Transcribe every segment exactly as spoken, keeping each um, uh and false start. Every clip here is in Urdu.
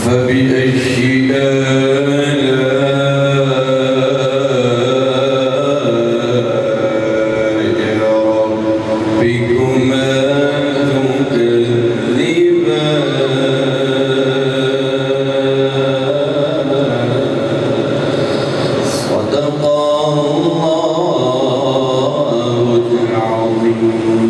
فبأي آلاء ربكما تكذبان صدق الله العظيم.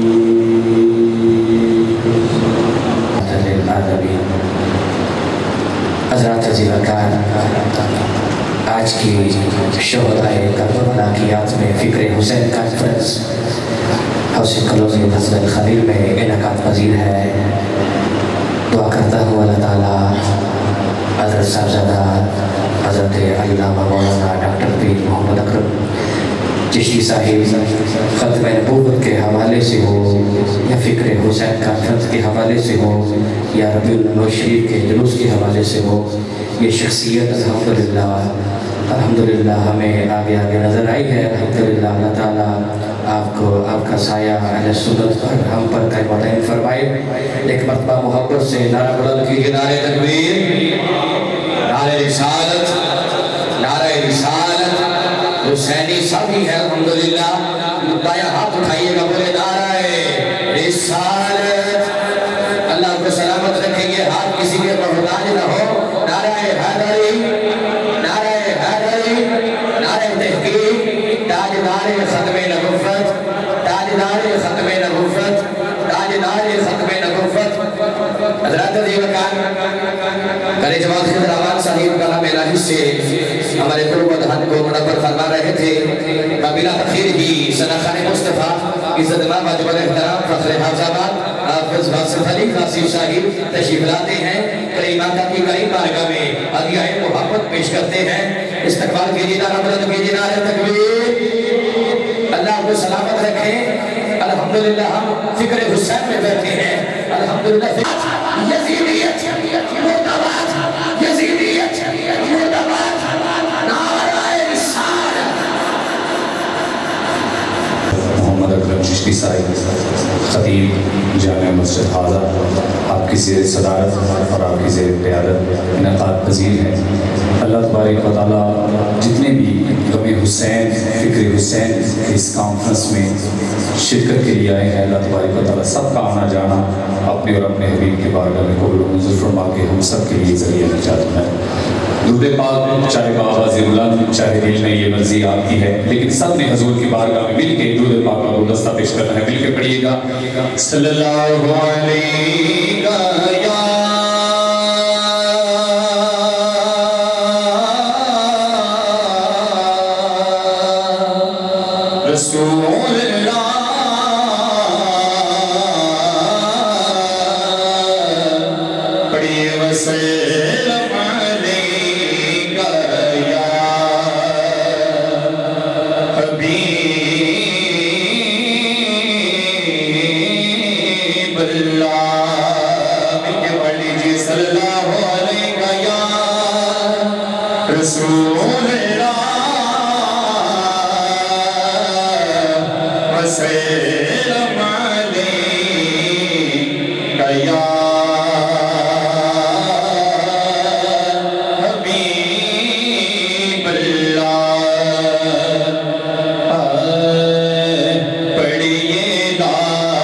حضرات عزیزکار، آج کی شہدائے کربلا کی یاد میں فکر حسین کانفرنس حسین کالونی مسجد خلیل میں انعقاد پذیر ہے۔ دعا کرتا ہوں اللہ تعالیٰ حضرت صاحبزادہ حضرت علامہ مولانا ڈاکٹر پیر محمد اکرم چشتی صاحب ختم نبوت کے حوالے سے ہو یا فکر حسین کانفرنس کے حوالے سے ہو یا ربیع الاول شریف کے جلوس کے حوالے سے ہو، یہ شخصیت الحمدللہ الحمدللہ ہمیں آگے آگے نظر آئی ہے۔ الحمدللہ اللہ تعالیٰ آپ کو آپ کا سایہ اہل سنت پر ہم پر قائم دائم فرمائے۔ ایک مرتبہ محبت سے نعرہ بلند کیجئے، نعرہ تکبیر، نعرہ رسالت، نعرہ رسالت حسینی سب ہی ہے الحمدللہ۔ بایاں ہاتھ اٹھائیے گا، بولے نعرہ رسالت، اللہ کو سلامت رکھیں گے، ہاتھ کسی کے محتاج نہ ہو۔ نعرہ حیدری، نعرہ حیدری، نعرہ تحقیق، تاجدار ختم نبوت، تاجدار ختم نبوت، تاجدار ختم نبوت۔ حضرات دیوکان کرے جماعت خضر آباد صاحب کلام الہی سے ہمارے قرب و دہن کو منور فرما رہے تھے۔ قبیلہ تخیر ہی سنخان مصطفیٰ عزت امام واجب احترام فخر حافظ آباد حافظ باسط علی قاسم صاحب تشریف لاتے ہیں، کریم آقا کی کریم بارگاہ میں عطیہ محبت پیش کرتے ہیں۔ استقبال کیجئے، نعرہ بلند کیجئے، نعرہ تکبیر، اللہ کو سلامت رکھیں۔ الحمدللہ ہم فکر حسین میں بیٹھے ہیں۔ الحمدللہ یزیدیت مردباد، یزیدیت مردباد، نعرہ رسالت۔ محمد اکرم چشتی صاحب خطیب جامع مسجد حاضر آپ کی زیر صدارت اور آپ کی زیر قیادت انعقاد پذیر ہیں۔ اللہ تبارک و تعالیٰ جتنے بھی غم حسین فکر حسین اس کانفرنس میں شرکت کے لیے آئے ہیں، اللہ تبارک و تعالیٰ سب کا آنا جانا اپنے اور اپنے حبیب کے بارگاہ میں قبول و منظور فرما کے ہم سب کے لیے ذریعہ نجات بنائے۔ درود پاک چاہے بآواز بلند چاہے دل میں یہ مرضی آپ کی ہے، لیکن سب نے حضور کی بارگاہ میں مل کے درود پاک کا گلدستہ پیش کرنا ہے۔ مل کے پڑھیے گا، صلی اللہ علیہ یا رسول اللہ، پڑھیے وسلم علیہ یا حبیب اللہ، مل کے پڑھ لیجیے، صلی اللہ علیہ یا رسول اللہ وسلم علیہ یا حبیب اللہ۔ پڑھیے لا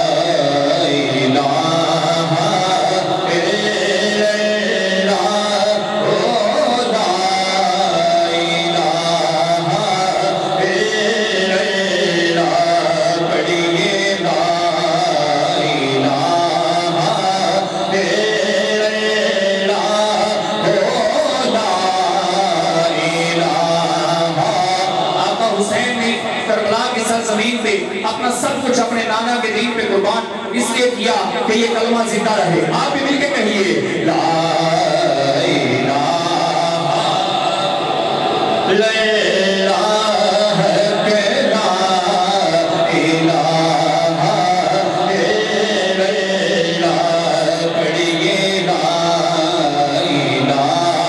الہ الا اللہ، او لا الہ الا اللہ، پڑھیے لا الہ الا اللہ، او لا الہ۔ آقا حسین نے کربلا کی سرزمین پہ اپنا سب کچھ اپنے نانا کے دین پہ قربان اس لیے کیا کہ یہ کلمہ زندہ رہے۔ آپ بھی مل کے کہیے لا الہ لا الہ کے لا الہ الا اللہ، پڑھیے لا الہ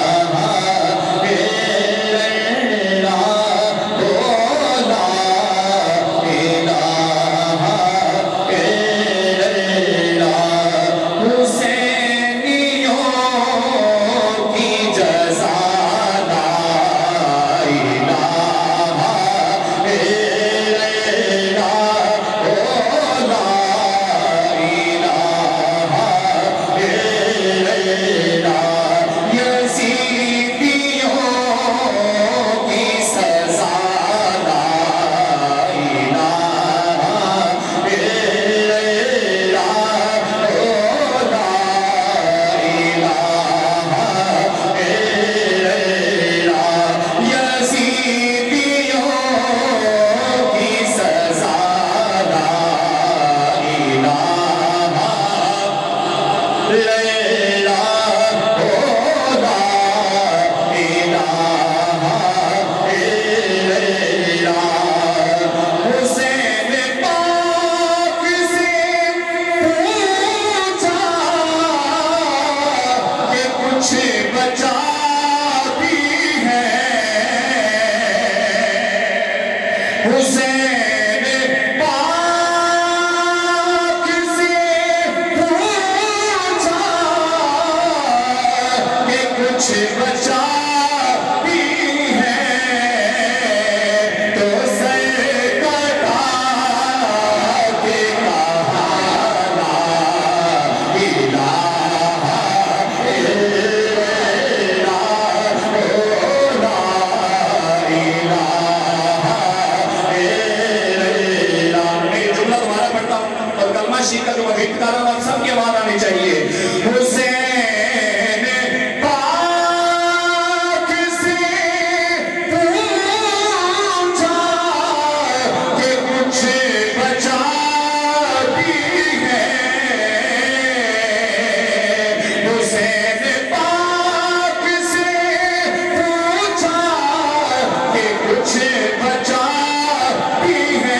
الا اللہ، او لا الہ الا اللہ۔ حسینیوں بچاتی ہے حسین پاک سے پوچھا کہ کچھ بچاتی ہے تو سر کٹا کے کہا لا الہ کا جو وحید کارا اور سب کی آواز آنی چاہیے حسین پاک سے پوچھا کہ کچھ بچاتی ہے حسین پاک سے پوچھا کہ کچھ بچاتی ہے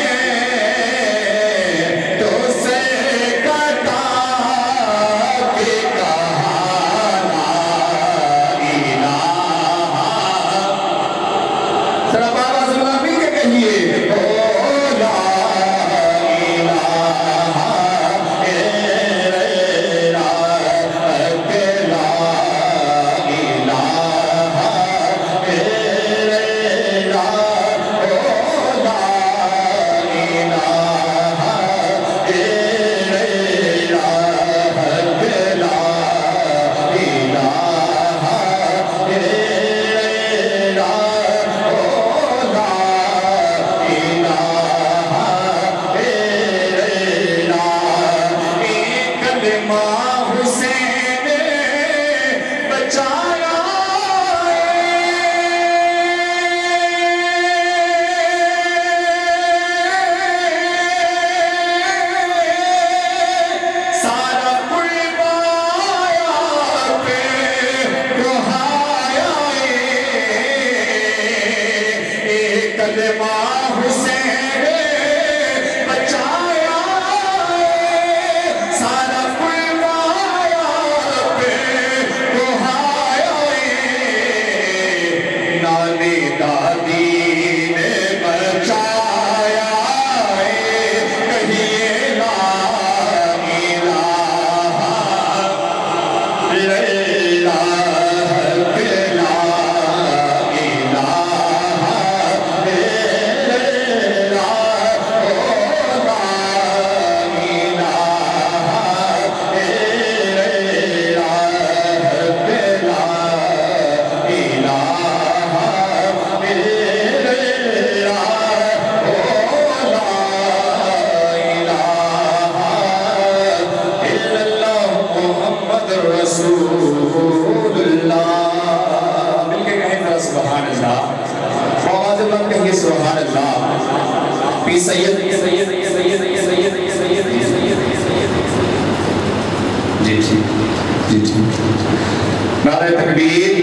نعرہ تکبیر،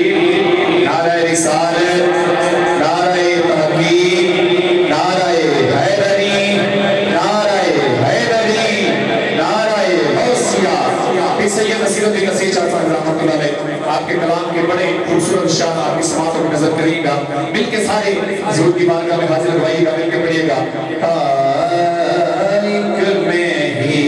نعرہ رسالت، نعرہ تحقیق، نعرہ حیدری، نعرہ حیدری، نعرہ غوثیہ۔ پیر سید نصیر الدین نصیر چار صاحب رحمۃ اللہ علیہ آپ کے کلام کے بڑے خوبصورت شان آپ کی سماعتوں کو نظر کرے گا، مل کے سارے حضور کی بارگاہ میں حاضر ہوئیے گا، مل کے پڑھیے گا۔ خالق میں ہی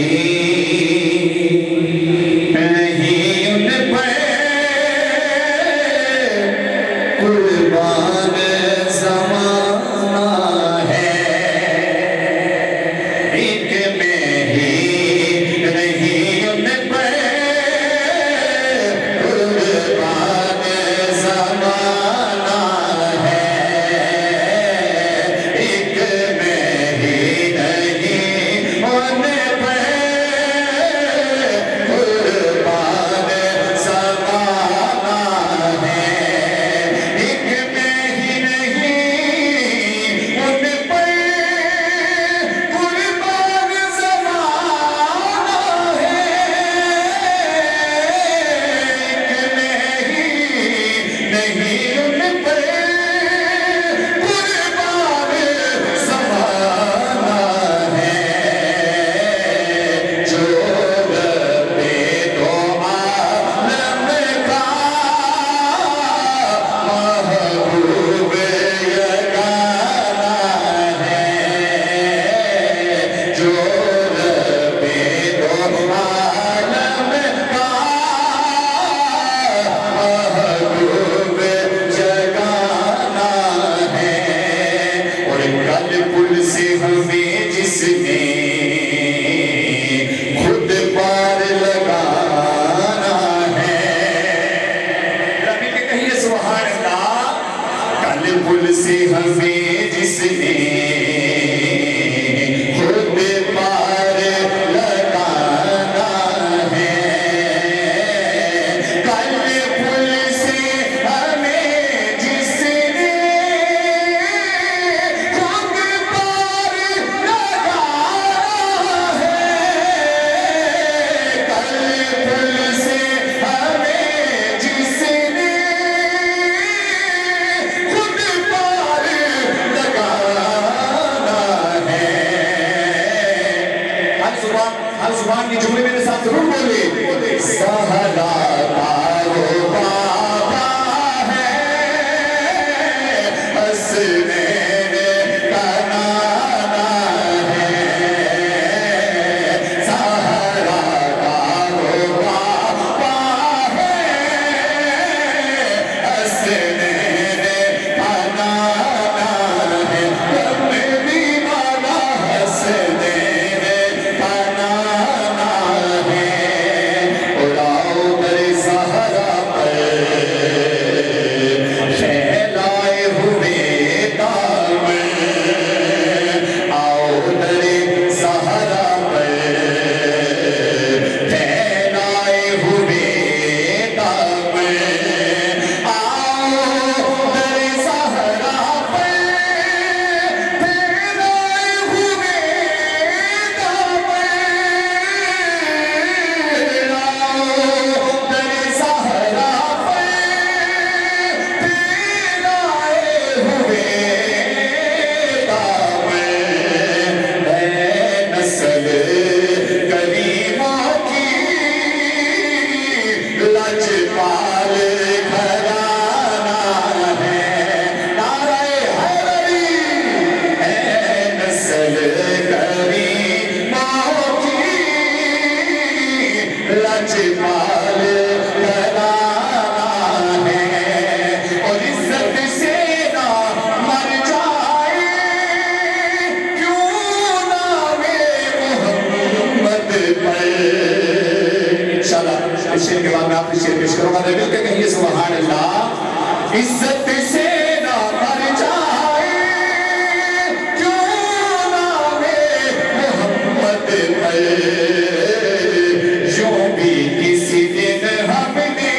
مل کے کہیے سبحان اللہ. عزت سے نہ مر جائے کیوں نام محمد پر یوں بھی کسی دن ہم نے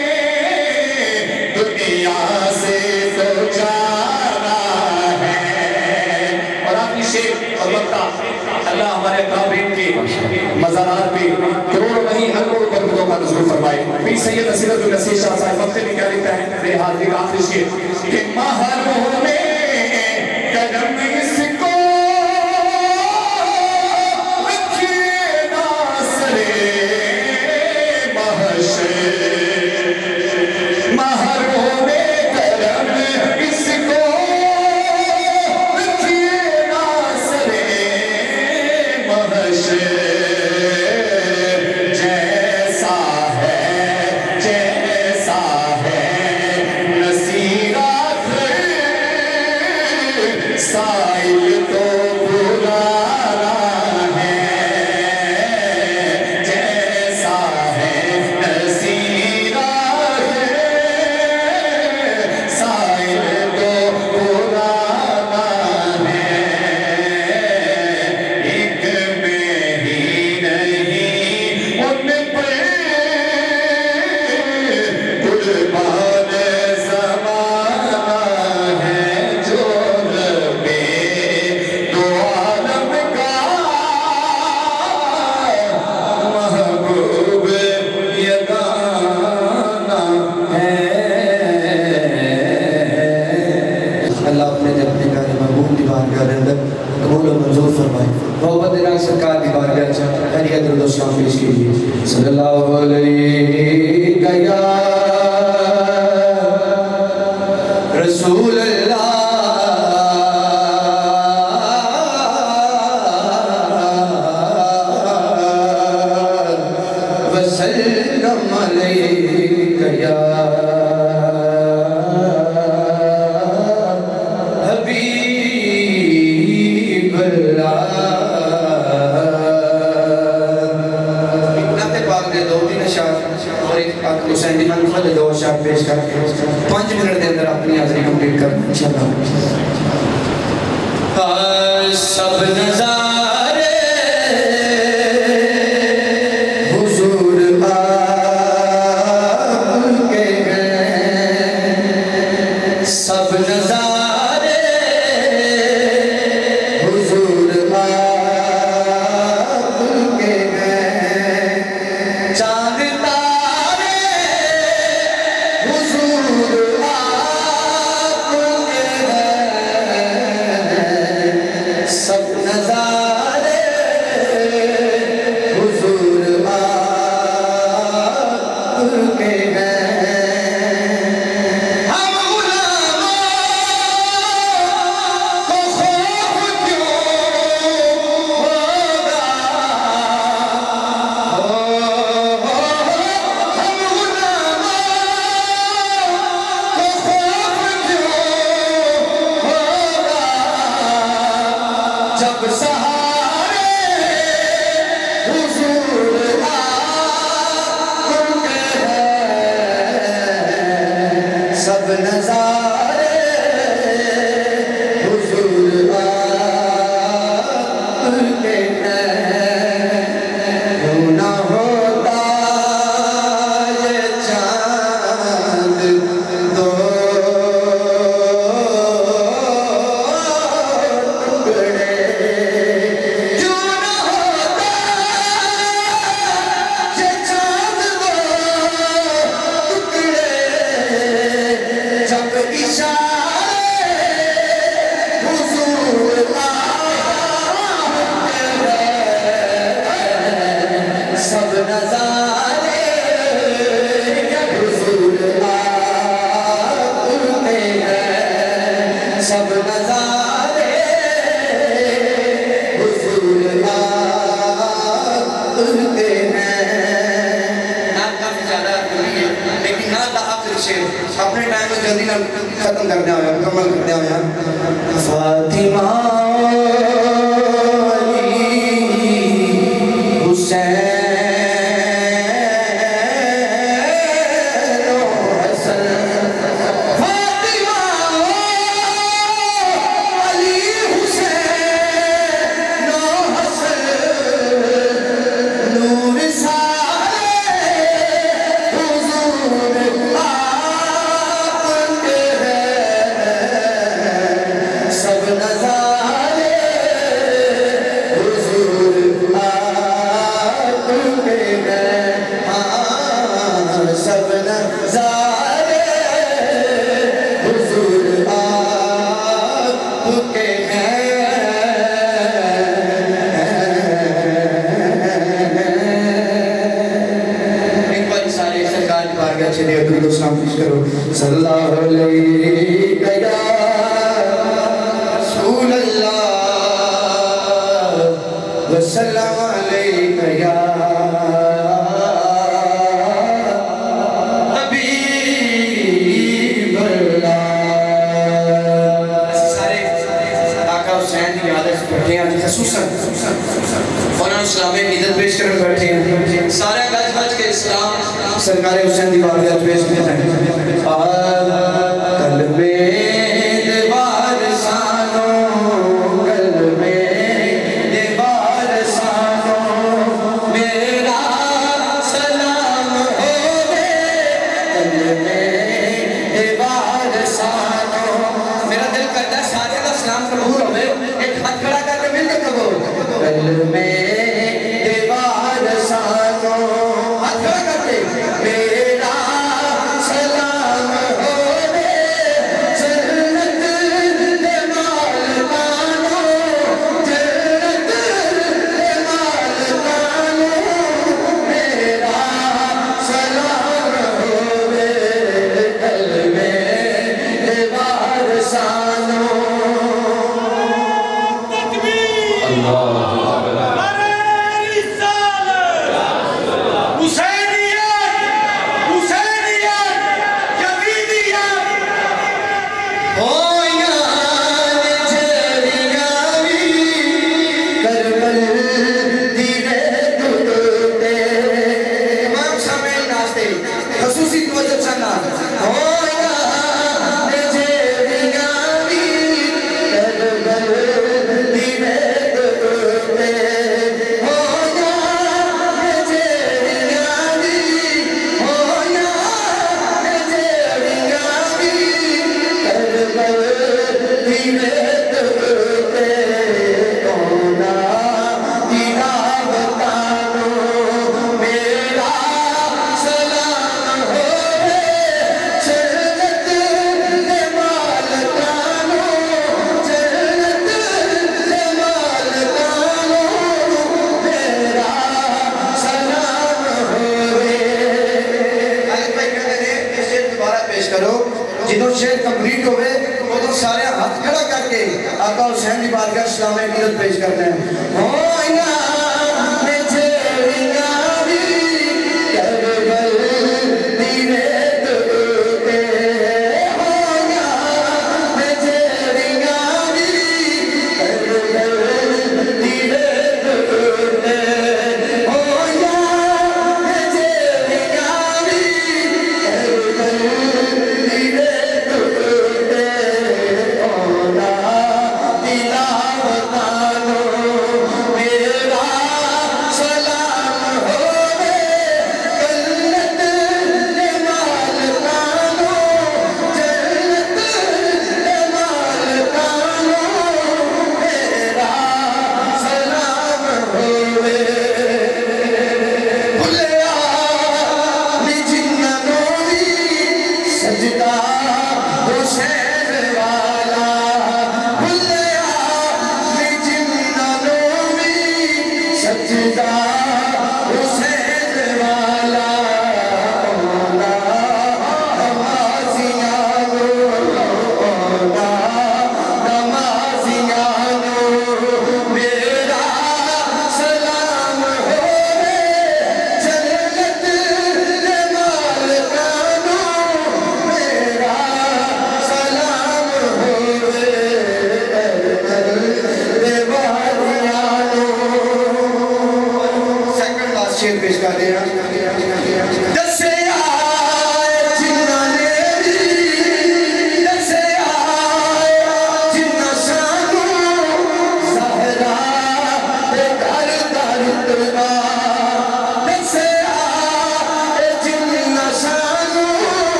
دنیا سے تو جانا ہے. اور آپ کی شیخ اور وقتہ اللہ ہمارے قابل کے مزارات پہ کروڑوں نہیں اربوں برکتوں کا نزول فرمائے. پیر سید نصیرت النصیر شاہ صاحب وقت میں کیا لکھتا ہے میرے حاضری کا آخری شعر کہ محروں میں قدم اس کو رکھیے ناصرے محشر. محروں میں قدم اس کو رکھیے ناصرے محشر. صلی اللہ علیہ یا رسول اللہ وسلم علیہ یا حبیب اللہ. حسین جنہاں مخلد دو شاہ پیش کر پانچ منٹ دے اندر اپنی حاضری کمپلیٹ کر انشاءاللہ. سب نظارے حضور آپ کے ہیں. سب نظارے حضور آپ کے ہیں. چاند اپنے ٹائم میں جلدی ختم کرنے آیا مکمل کرنے آیا. فاطمہ حسین صلی اللہ علیہ یا رسول اللہ وسلم علیہ یا حبیب اللہ. سارے آقا حسین کی عادت بیٹھے ہیں خصوصاً مولانا اسلام میں عیدت پیش کرنے بیٹھے ہیں. سارے گج بج کے اسلام سرکار حسین دی بارگاہ پیش کرتے ہیں. قلب دیوار سانو قلب دیوار سانو میرا سلام ہوے قلب دیوار سانو. میرا دل کرتا ہے سارے کا سلام قبول ہوئے. ایک ہاتھ کھڑا کر کے مل کے قبول. قلب دیوار سانو ہاتھ کھڑا کرتے میرا سلام ہوے جنت دے مالکانو جنت دے مالکانو میرا سلام ہوے قلب دیوار سانو. خصوصی توجہ چاہنا جنہوں شہر کمپلیٹ ہوئے وہ تو سارے ہاتھ کھڑا کر کے آقا حسین کی بارگاہ اسلام میں عیدت پیش کرتے ہیں. میرا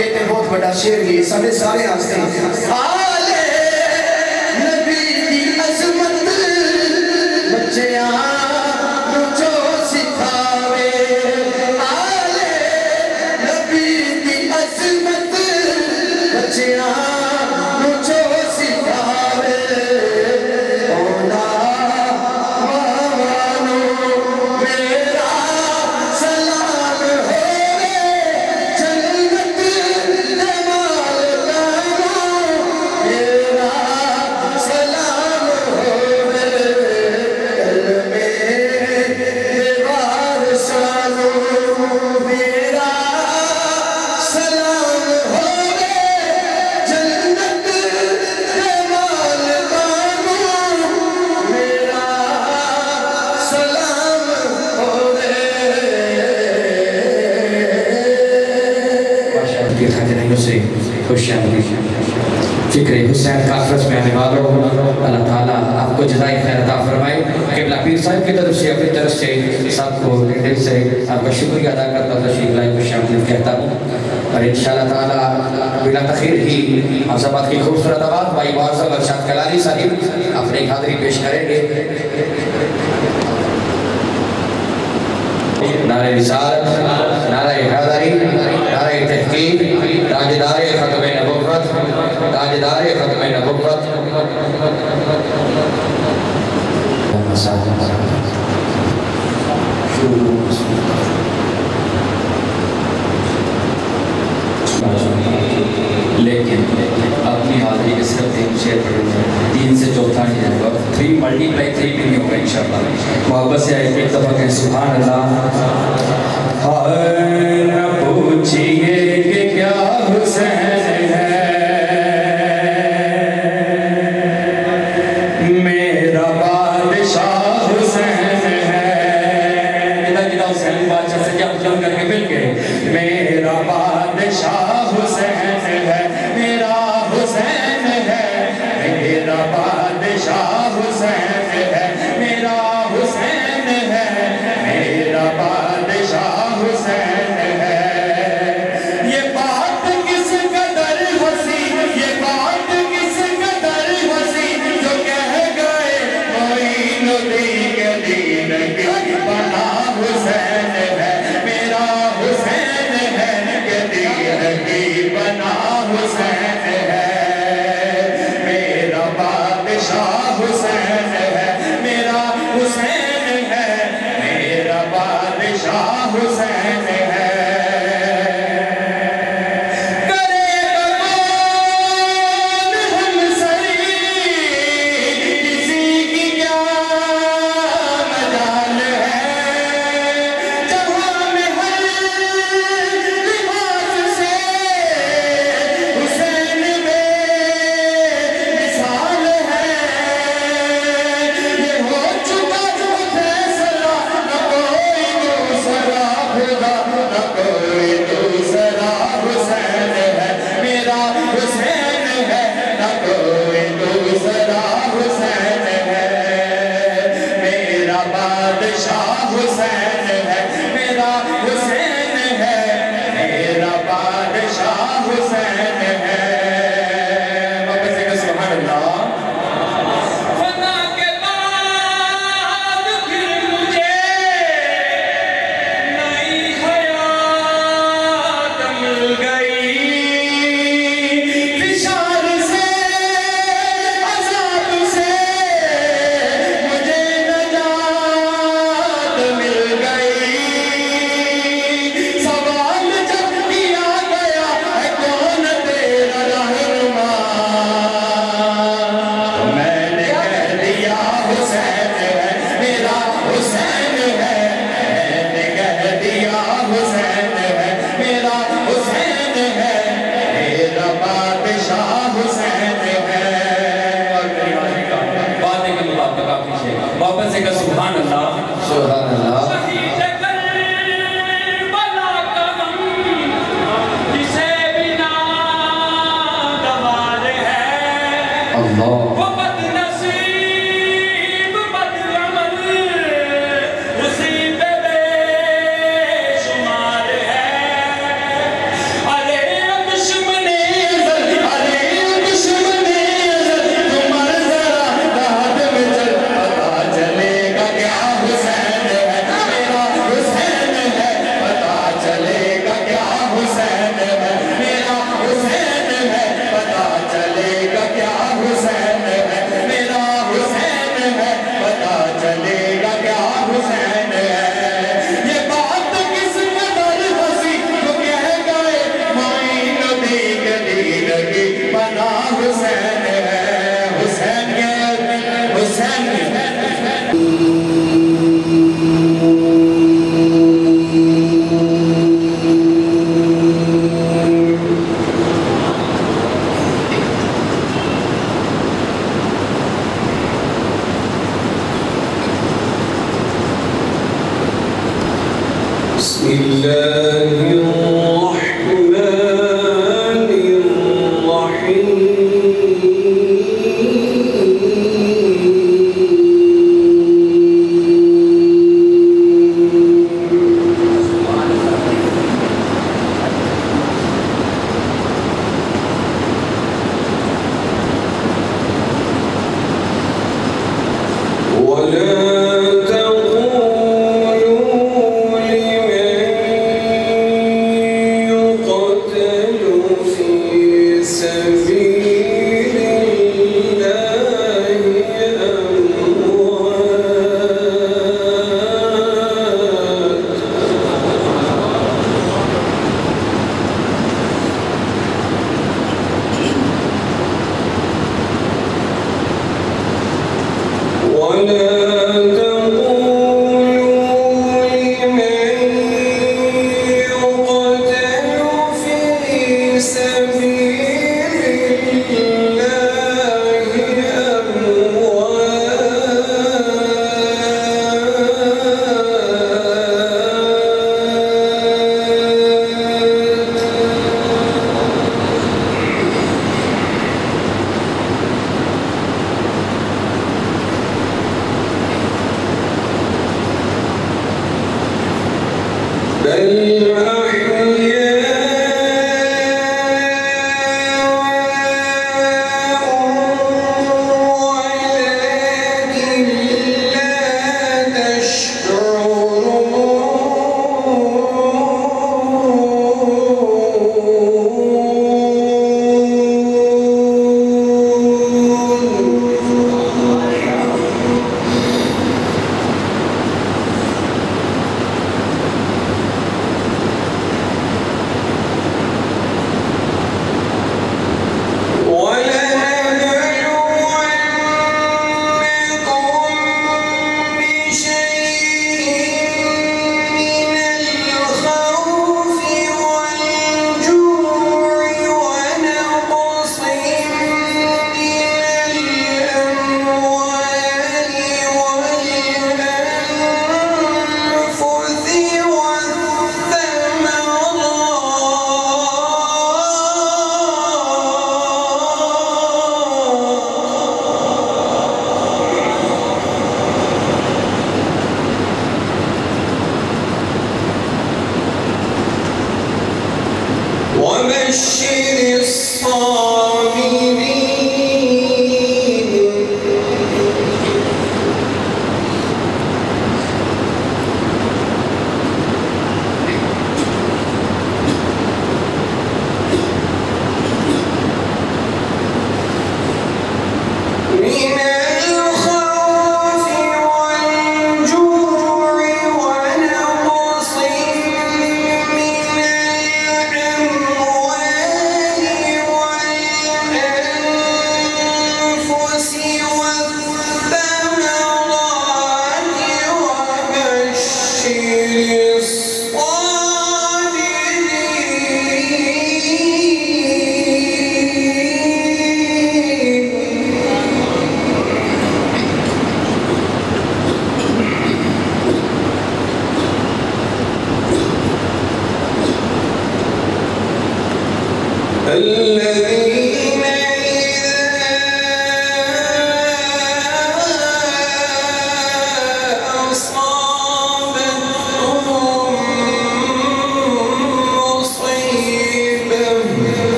یہ تے بہت بڑا شعر بھی سارے سارے آستے ہیں آلے نبی دی عظمت بچیاں مجھو سکھاوے آلے نبی دی عظمت بچیاں مجھو سکھاوے اونا وانو میرا سلام ہوئے جنت جمال دانو میرا سلام ہوئے کلمے دیوار سانو میرا سلام ہوئے جنت جمال دانو میرا سلام ہوئے کے خاطرینوں سے خوش آمدید فکر حسین کانفرنس میں آنے والوں اللہ تعالیٰ آپ کو جزائے خیر عطا فرمائے قبلہ پیر صاحب کی طرف سے اپنی طرف سے سب کو دل سے آپ کا شکریہ ادا کرتا ہوں تشریف لائے خوش آمدید کہتا ہوں اور انشاءاللہ تعالیٰ بلا تخیر ہی عظمت کی خوبصورت آواز بھائی معظم ارشاد کلاری صاحب اپنی حاضری پیش کریں گے نعرہ رسالت نعرہ حیدری نعرہ تحقیق تاجدار ختم نبوت تاجدار ختم نبوت لیکن اپنی حاضری کے صرف تین شعر پڑھوں گا تین سے چوتھا نہیں جائے گا تھری ملٹی پلائی تھری بھی نہیں ہوگا انشاءاللہ محبت سے آئے ایک دفعہ کہیں سبحان اللہ نہ پوچھئے کہ کیا حسین ہے میرا بادشاہ حسین ہے کتا کتا حسین بادشاہ سے کیا جم کر کے مل گئے میرا بادشاہ حسین ہے میرا حسین ہے میرا بادشاہ حسین ہے میرا حسین ہے میرا بادشاہ حسین ہے یہ بات کس قدر وسیع یہ بات کس قدر وسیع جو کہہ گئے معین الدین کے دین کی بنا حسین ہے میرا حسین ہے کہ دین کی بنا حسین ہے میرا بادشاہ حسین ہے میرا حسین ہے میرا بادشاہ حسین ہے کرے گا کون ہم سری کسی کی کیا مجال ہے جہاں میں ہر لباس سے حسین بے مثال ہے یہ ہو چکا فیصلہ نہ کوئی دوسرا خدا نہ کوئی دوسرا حسین ہے میرا حسین ہے نہ کوئی دوسرا حسین ہے میرا بادشاہ حسین ہے میرا حسین ہے میرا بادشاہ حسین ہے واپس ایک سبحان اللہ فنا کے بعد پھر مجھے نئی حیات مل گئی فشار سے عذاب سے مجھے نجات مل گئی سوال جب کیا گیا ہے کون تیرا رہنما تو میں نے کہہ دیا حسین ہے میرا حسین ہے میں نے کہہ دیا حسین ہے میرا حسین ہے میرا بادشاہ حسین ہے اور میری حاضری کا وعدے کے مطابق آپ پیچھے واپس سے کہ سبحان اللہ سبحان اللہ شہید کربلا کا غم جسے بنا دوار ہے اللہ وہ بد نصیب بد عمل اسی پہ بے شمار ہے ارے اب حسین ہے حسین کے حسین کے بسم الله الرحمن الرحيم ولا بل